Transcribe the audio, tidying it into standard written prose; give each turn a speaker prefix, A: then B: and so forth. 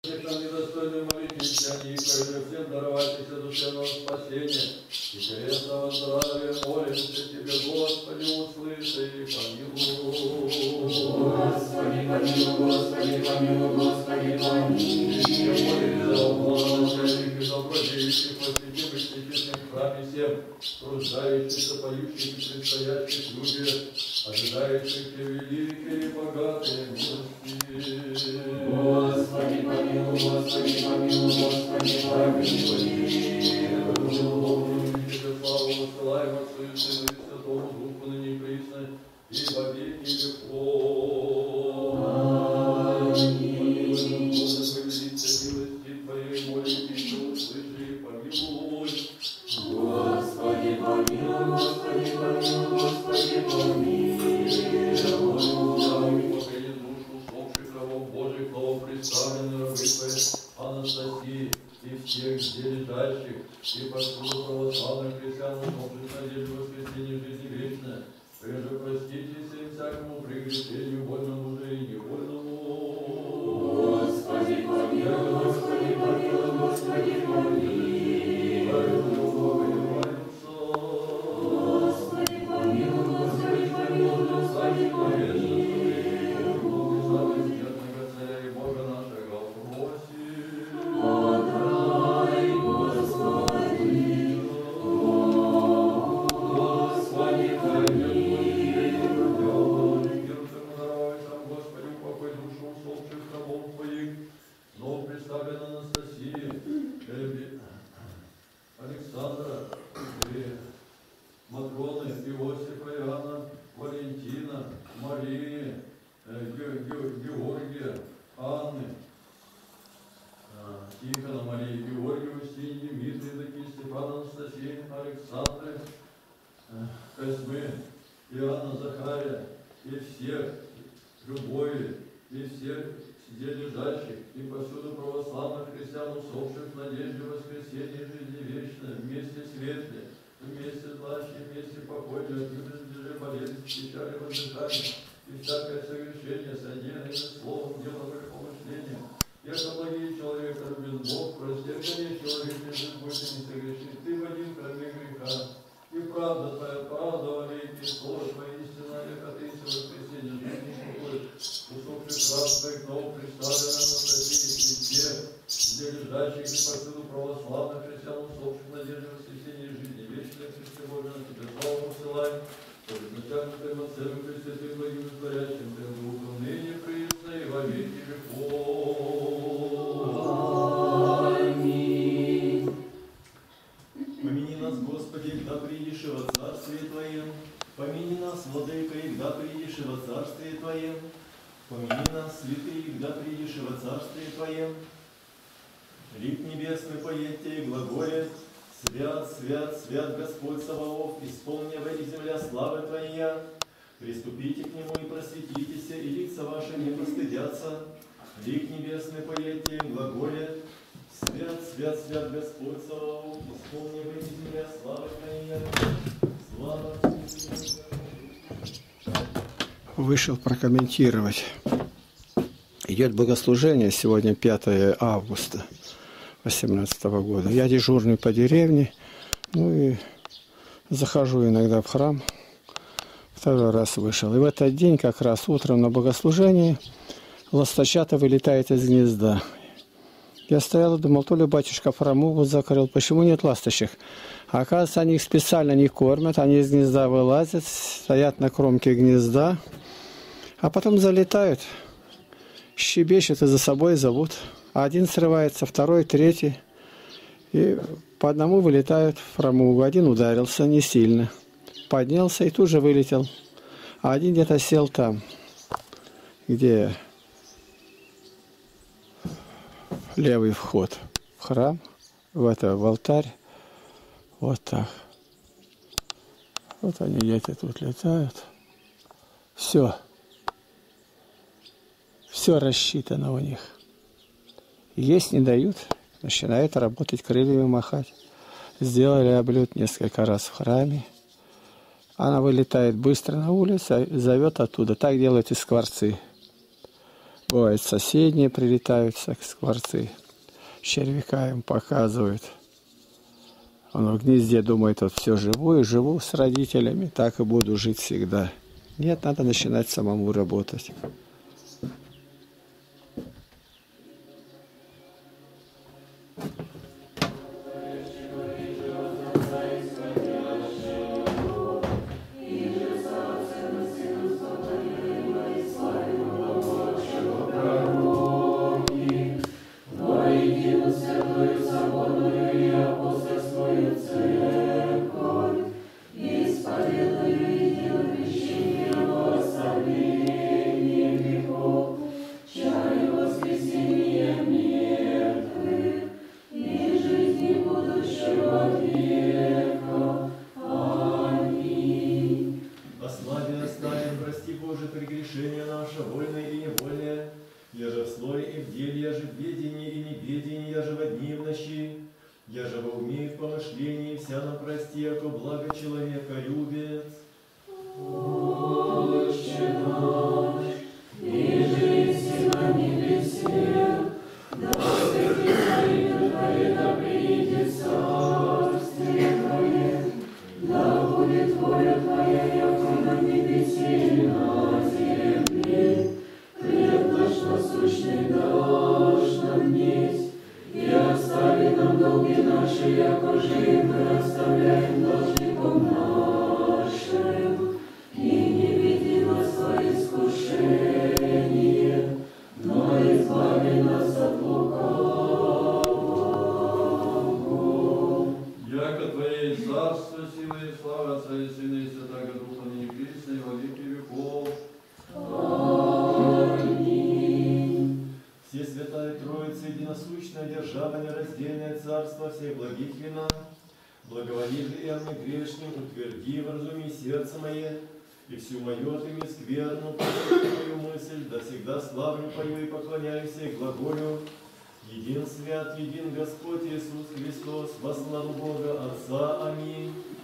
A: Нам недостойны молитесь, они и всем дарователься душевного спасения и телесного здравия, молимся Тебе, Господи, услыши и помилуй.
B: Господи, помилуй, Господи, помилуй, Господи, помилуй.
A: И молимся за уполномоченных и добродеющих, посвятимых святительных в храме всем, труждающихся, поющих и предстоящих людях, ожидающих Тебя великие и богатые милости.
B: Господи, помилуй, Господи, помилуй, Господи, помилуй.
A: Славу высылаем Отцу и Сыну и Святому Духу, ныне и присно, и во веки веков.
B: Аминь.
A: Господи, повелится милости Твоей, молитесь, услыши и помилуй.
B: Господи, помилуй, Господи, помилуй, Господи, помилуй.
A: Покои душу усопших рабов Божьих, новопредставленной рабы Твоей Анастасии и всех здесь лежащих, и повсюду православных христиан, усопших надежду воскресения жизни вечной. Преже проститесь им всякому прегрешению, вольному же и невольному.
B: Господи, помилуй, Господи, помилуй, Господи, помилуй. Господи, помилуй, Господи, помилуй, Господи, помилуй.
A: Александра, Матроны, Иосифа, Иоанна, Валентина, Марии, Георгия, Анны, Тихона, Марии, Георгия, Устиньи, Дмитрия, Дмитрия, Степана, Анастасии, Александры, Косьмы, Иоанна, Захария, и всех Любови, и всех здесь лежащих, и повсюду православных христиан, усопших в надежде воскресения и жизни вечной, вместе светле, вместе злаще, вместе покойне, от юности болезни, печали, воздыхания, и всякое согрешение, содеянное словом, делом и помышлением. Яко благие человека любит Бог, прости, гони человек, лежит больше не согрешит, ты в один кроме греха. И правда Твоя, правда во веки, слово Твое истина, яко Ты все воскресенье жизни покоит, усопших раб Твоих новых представлено на России и всех, где лежащих и повсюду православных христиан, усопших в надежде воскресения и жизни вечной, Христе Божий, на Тебе славу посылаем, под изначальным Твоим Отцем и Пресвятым Благим Творящим Твоим Духом, ныне присно и во веки веков.
B: Аминь.
C: Помяни нас, Господи, когда приидешь и во Царствие Твоем. Помяни нас, Владыка, и когда приидешь и во Царствие Твоем. Помяни нас, святые, когда приидешь и во Царствие Твоем. Лик небесный поете и глаголет: свят, свят, свят Господь Саваоф, исполни небо и земля славы Твоя. Приступите к Нему и просветитесь, и лица ваши не постыдятся. Лик небесный поете и глаголет: свят, свят, свят Господь Саваоф, исполни небо и земля славы Твоя. Слава Тебе.
D: Вышел прокомментировать. Идет богослужение, сегодня 5 августа 2018 года. Я дежурный по деревне, ну и захожу иногда в храм. Второй раз вышел. И в этот день, как раз утром на богослужении, ласточата вылетает из гнезда. Я стоял и думал, то ли батюшка фрамугу закрыл, почему нет ласточек? А оказывается, они их специально не кормят, они из гнезда вылазят, стоят на кромке гнезда, а потом залетают, щебечут и за собой зовут. Один срывается, второй, третий, и по одному вылетают в фрамугу. Один ударился не сильно, поднялся и тут же вылетел, а один где-то сел там, где левый вход в храм, в алтарь. Вот так. Вот они дети тут летают. Все. Все рассчитано у них. Есть не дают, начинают работать, крыльями махать. Сделали облет несколько раз в храме. Она вылетает быстро на улицу, зовет оттуда. Так делают и скворцы. Бывает, соседние прилетают, скворцы, червяка им показывают. Он в гнезде думает, вот все живу с родителями, так и буду жить всегда. Нет, надо начинать самому работать.
C: Прегрешение наше, вольное и невольное, яже в слове и в деле, яже в ведении и неведении, яже во дни и в ночи, яже во уме и в помышлении, вся нам прости, яко благо человека любец.
B: Отче наш, иже еси на небесе, да светится имя Твое, да придет царствие Твое, да будет воля Твоя, яко на небесе и на земле. Хлеб наш насущный дашь нам днесь, и остави нам долги наши, яко же и мы оставляем должником нашим. И не веди нас во искушение, но избави нас от лукавого.
A: Яко Твое и царство, сила и слава Отца и Сына и Святаго Духа, ныне и присно, и во веки веков.
B: Аминь.
C: Все святая Троица, единосущная держава, нераздельное царство всех благих вина, благоволи же и мне грешным, утверди в разуме сердце мое, и всю мою отыми скверну, твою мысль, да всегда славлю пою и поклоняюсь и глаголю. Един свят, един Господь Иисус Христос, во славу Бога Отца. Аминь.